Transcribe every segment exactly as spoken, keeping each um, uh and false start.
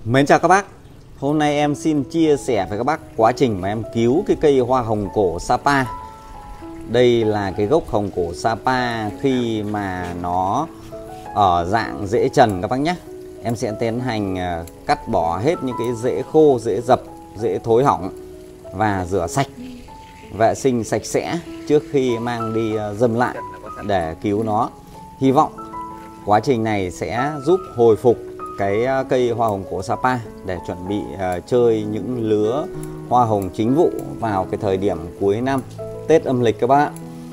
Mến chào các bác. Hôm nay em xin chia sẻ với các bác quá trình mà em cứu cái cây hoa hồng cổ Sapa. Đây là cái gốc hồng cổ Sapa khi mà nó ở dạng rễ trần các bác nhé. Em sẽ tiến hành cắt bỏ hết những cái rễ khô, rễ dập, rễ thối hỏng và rửa sạch, vệ sinh sạch sẽ trước khi mang đi dâm lại để cứu nó. Hy vọng quá trình này sẽ giúp hồi phục cái cây hoa hồng cổ Sapa để chuẩn bị uh, chơi những lứa hoa hồng chính vụ vào cái thời điểm cuối năm Tết âm lịch các bác.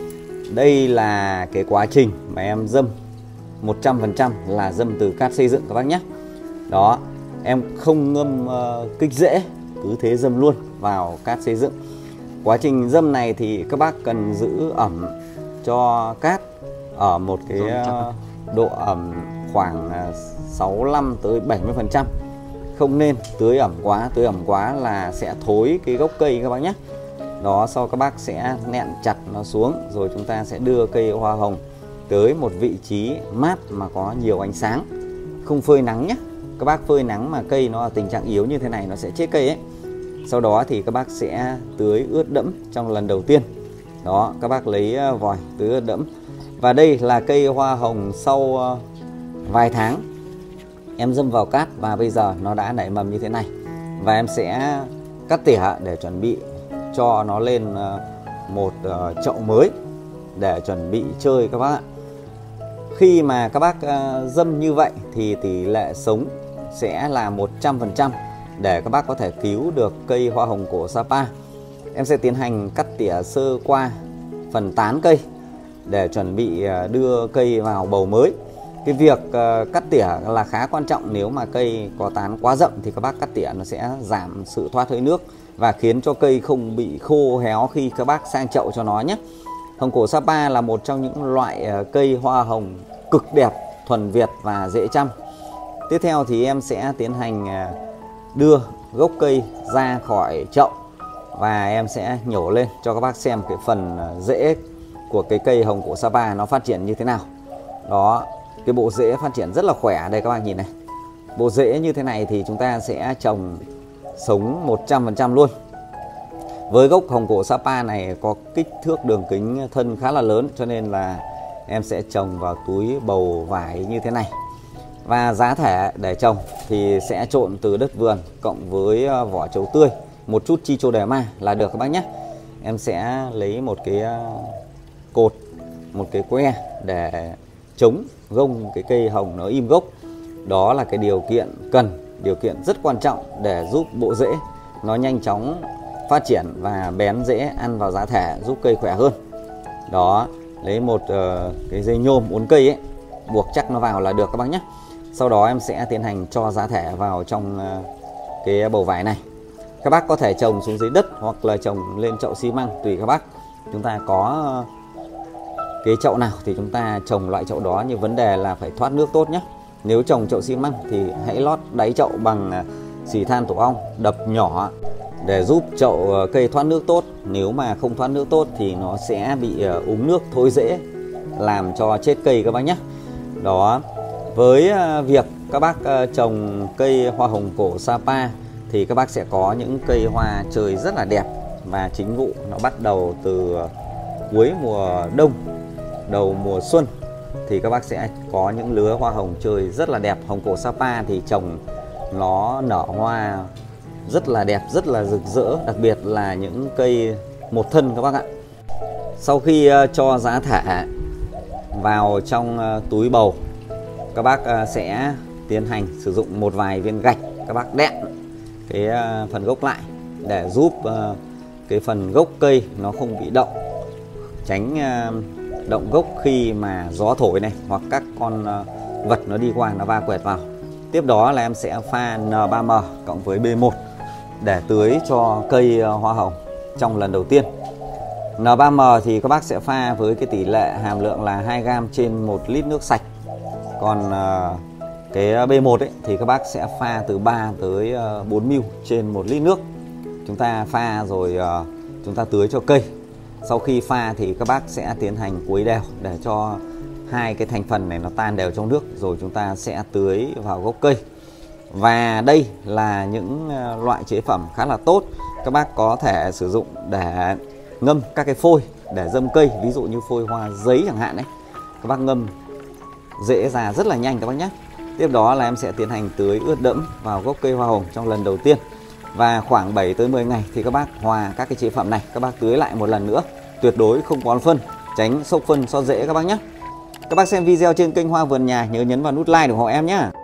Đây là cái quá trình mà em dâm một trăm phần trăm là dâm từ cát xây dựng các bác nhé. Đó, em không ngâm uh, kích rễ, cứ thế dâm luôn vào cát xây dựng. Quá trình dâm này thì các bác cần giữ ẩm cho cát ở một cái uh, độ ẩm khoảng sáu mươi lăm tới bảy mươi phần trăm. Không nên tưới ẩm quá, tưới ẩm quá là sẽ thối cái gốc cây các bác nhé. Đó, sau các bác sẽ nẹn chặt nó xuống, rồi chúng ta sẽ đưa cây hoa hồng tới một vị trí mát mà có nhiều ánh sáng, không phơi nắng nhé. Các bác phơi nắng mà cây nó ở tình trạng yếu như thế này nó sẽ chết cây ấy. Sau đó thì các bác sẽ tưới ướt đẫm trong lần đầu tiên. Đó, các bác lấy vòi tưới ướt đẫm. Và đây là cây hoa hồng sau vài tháng em dâm vào cát và bây giờ nó đã nảy mầm như thế này. Và em sẽ cắt tỉa để chuẩn bị cho nó lên một chậu mới để chuẩn bị chơi các bác ạ. Khi mà các bác dâm như vậy thì tỷ lệ sống sẽ là một trăm phần trăm để các bác có thể cứu được cây hoa hồng cổ Sapa. Em sẽ tiến hành cắt tỉa sơ qua phần tán cây để chuẩn bị đưa cây vào bầu mới. Cái việc uh, cắt tỉa là khá quan trọng. Nếu mà cây có tán quá rậm thì các bác cắt tỉa nó sẽ giảm sự thoát hơi nước và khiến cho cây không bị khô héo khi các bác sang chậu cho nó nhé. Hồng cổ Sapa là một trong những loại uh, cây hoa hồng cực đẹp, thuần Việt và dễ chăm. Tiếp theo thì em sẽ tiến hành uh, đưa gốc cây ra khỏi chậu và em sẽ nhổ lên cho các bác xem cái phần uh, rễ của cái cây hồng cổ Sapa nó phát triển như thế nào. Đó, cái bộ rễ phát triển rất là khỏe. Đây các bạn nhìn này, bộ rễ như thế này thì chúng ta sẽ trồng sống một trăm phần trăm luôn. Với gốc hồng cổ Sapa này có kích thước đường kính thân khá là lớn, cho nên là em sẽ trồng vào túi bầu vải như thế này. Và giá thể để trồng thì sẽ trộn từ đất vườn cộng với vỏ trấu tươi, một chút Trichoderma là được các bác nhé. Em sẽ lấy một cái cột, một cái que để chống gông cái cây hồng nó im gốc. Đó là cái điều kiện cần, điều kiện rất quan trọng để giúp bộ rễ nó nhanh chóng phát triển và bén rễ ăn vào giá thể, giúp cây khỏe hơn. Đó, lấy một uh, cái dây nhôm uốn cây ấy, buộc chắc nó vào là được các bác nhé. Sau đó em sẽ tiến hành cho giá thể vào trong uh, cái bầu vải này. Các bác có thể trồng xuống dưới đất hoặc là trồng lên chậu xi măng, tùy các bác. Chúng ta có uh, cái chậu nào thì chúng ta trồng loại chậu đó, nhưng vấn đề là phải thoát nước tốt nhé. Nếu trồng chậu xi măng thì hãy lót đáy chậu bằng xì than tổ ong đập nhỏ để giúp chậu cây thoát nước tốt. Nếu mà không thoát nước tốt thì nó sẽ bị úng nước, thối rễ, làm cho chết cây các bác nhé. Đó, với việc các bác trồng cây hoa hồng cổ Sapa thì các bác sẽ có những cây hoa chơi rất là đẹp. Và chính vụ nó bắt đầu từ cuối mùa đông, đầu mùa xuân thì các bác sẽ có những lứa hoa hồng chơi rất là đẹp. Hồng cổ Sapa thì trồng nó nở hoa rất là đẹp, rất là rực rỡ, đặc biệt là những cây một thân các bác ạ. Sau khi cho giá thể vào trong túi bầu, các bác sẽ tiến hành sử dụng một vài viên gạch, các bác đẽn cái phần gốc lại để giúp cái phần gốc cây nó không bị động, tránh động gốc khi mà gió thổi này hoặc các con vật nó đi qua nó va quẹt vào. Tiếp đó là em sẽ pha N ba M cộng với B một để tưới cho cây hoa hồng trong lần đầu tiên. N ba M thì các bác sẽ pha với cái tỷ lệ hàm lượng là hai gam trên một lít nước sạch. Còn cái B một ấy, thì các bác sẽ pha từ ba tới bốn mi li lít trên một lít nước. Chúng ta pha rồi chúng ta tưới cho cây. Sau khi pha thì các bác sẽ tiến hành quấy đều để cho hai cái thành phần này nó tan đều trong nước, rồi chúng ta sẽ tưới vào gốc cây. Và đây là những loại chế phẩm khá là tốt. Các bác có thể sử dụng để ngâm các cái phôi để dâm cây, ví dụ như phôi hoa giấy chẳng hạn đấy. Các bác ngâm rễ ra rất là nhanh các bác nhé. Tiếp đó là em sẽ tiến hành tưới ướt đẫm vào gốc cây hoa hồng trong lần đầu tiên. Và khoảng bảy tới mười ngày thì các bác hòa các cái chế phẩm này, các bác tưới lại một lần nữa. Tuyệt đối không bón phân, tránh sốc phân xót rễ các bác nhé. Các bác xem video trên kênh Hoa Vườn Nhà nhớ nhấn vào nút like để ủng hộ em nhé.